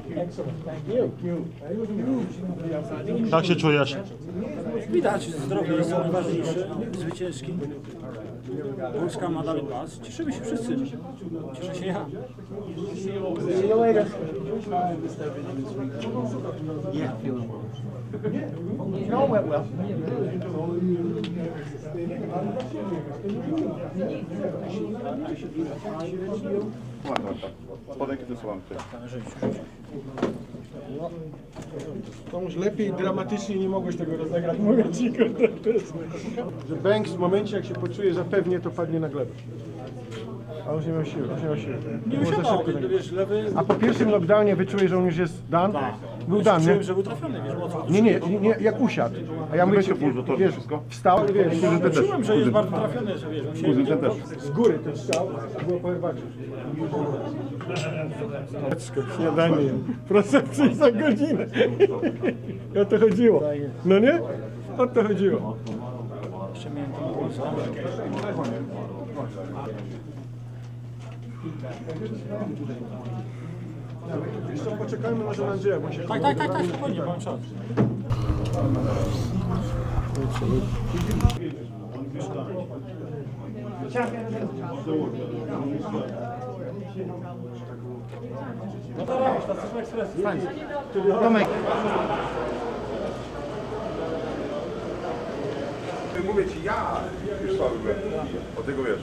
Jak się czujesz? Widać, zdrowie jest najważniejsze, zwycięski. Polska ma dalej pas. Cieszymy się wszyscy. Cieszę się ja. See you later. Yeah, feeling well. No, it went well. Podaj kiedy słucham cię. To już lepiej dramatycznie nie mogłeś tego rozegrać, mówię ci, że Banks w momencie jak się poczuje zapewnie, to padnie na glebę. A już nie miał siły, Nie usiadał, wiesz, lewy... A po pierwszym lockdownie wyczułeś, że on już jest dan? Tak. Był dan, nie? Czułem, że był trafiony, wiesz, o co? Nie, jak usiadł. A ja mówię, wiesz, wstał, wiesz, Czułem, że jest bardzo trafiony, że wiesz, Kuzyn ten też. z góry ten strzał, było po herbacie. Śniadanie, procepcji za godzinę. O to chodziło. No nie? O to chodziło. Jeszcze miałem ten puls. Jeszcze poczekajmy może na Andrzeja, bo się... Tak, spokojnie, mam czas. No to robisz, to jesteśmy ekspresy. Tomek. Mówię ci, ja już słaby byłem. O tego wiesz.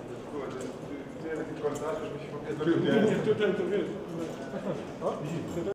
Ty taki komentarz, że mi się popierdolił, nie? Tutaj to wiesz.